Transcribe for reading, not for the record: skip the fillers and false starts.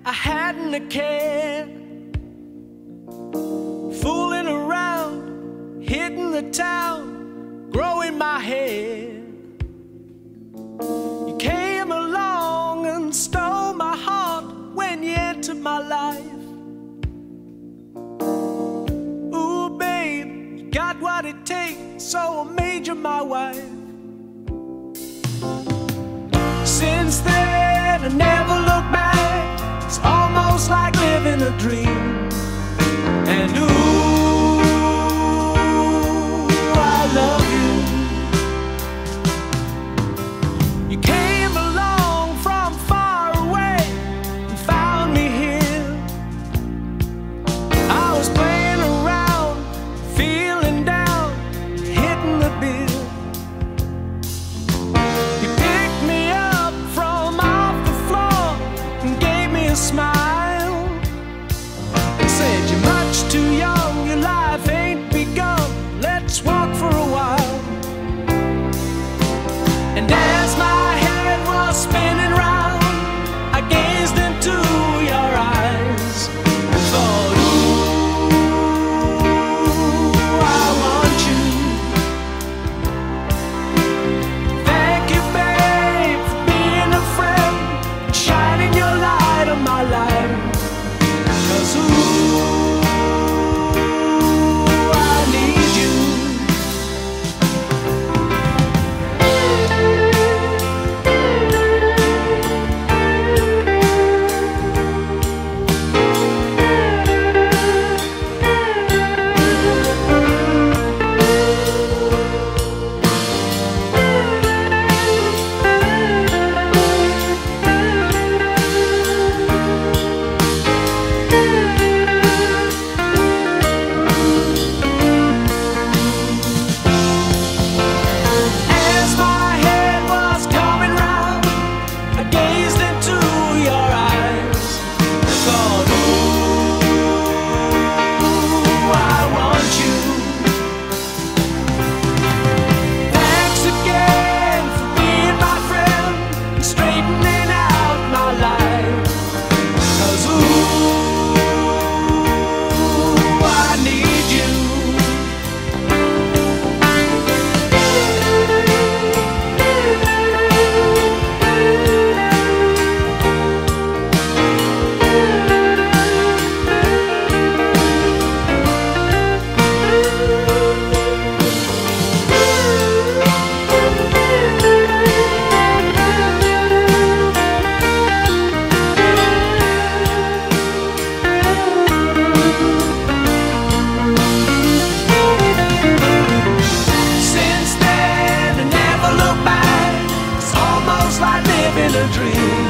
I hadn't a care, fooling around, hitting the town, growing my hair. You came along and stole my heart when you entered my life. Ooh, babe, you got what it takes, so I made you my wife. Since then, I never look back. It's almost like living a dream. And ooh, I love you. You came along from far away and found me here. I was playing around, feeling down, hitting the bill. You picked me up from off the floor and gave me a smile. Said you're much too young, your life ain't begun, let's walk for a while. And as my head was spinning round, I gazed into your eyes and thought, ooh, I want you. Thank you, babe, for being a friend and shining your light on my life. 'Cause ooh, I need you. As my head was coming round, I gazed into your eyes and thought, ooh, I want you. Thanks again for being my friend and straightening out my life. 'Cause ooh, I need you. Since then, I never look back. It's almost like living a dream.